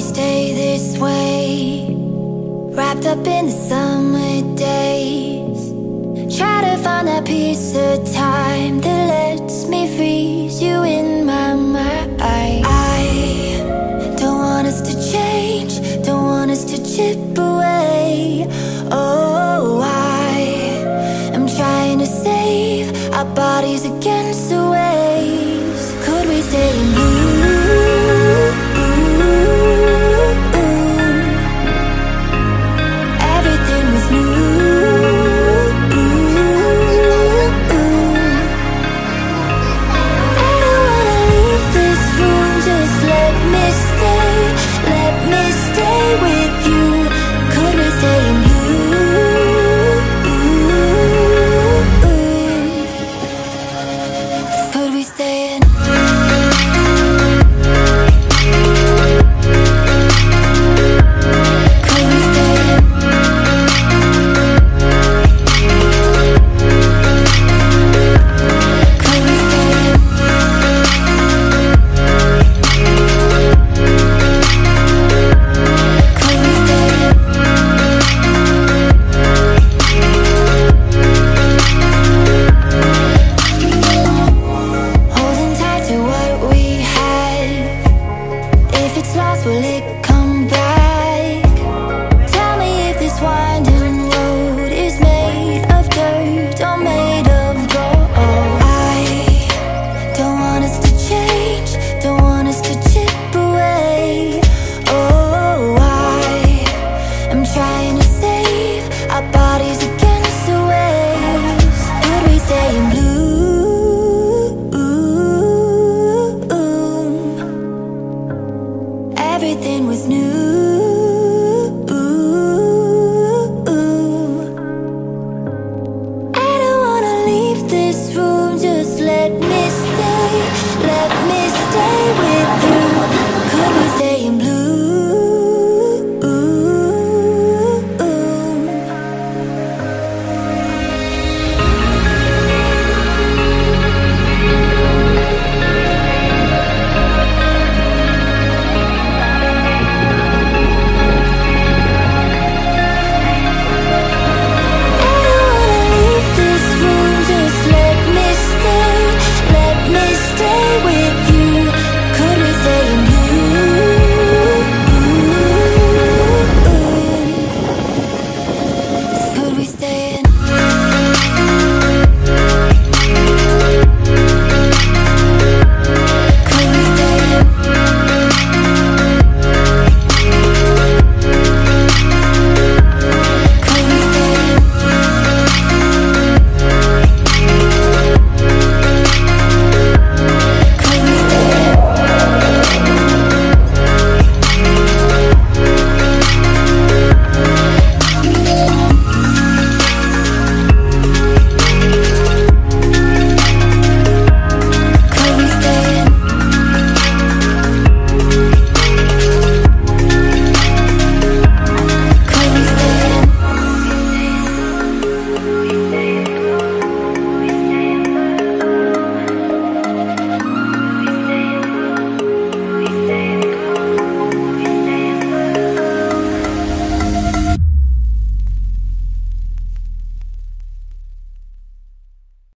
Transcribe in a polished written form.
stay this way, wrapped up in the summer days? Try to find that piece of time that lets me freeze you in my mind. I don't want us to change, don't want us to chip away. Oh, I am trying to save our bodies against the waves. Could we stay in blue? Everything was new. I don't wanna leave this room, just let me stay with you. Could we stay in blue? Could we stay in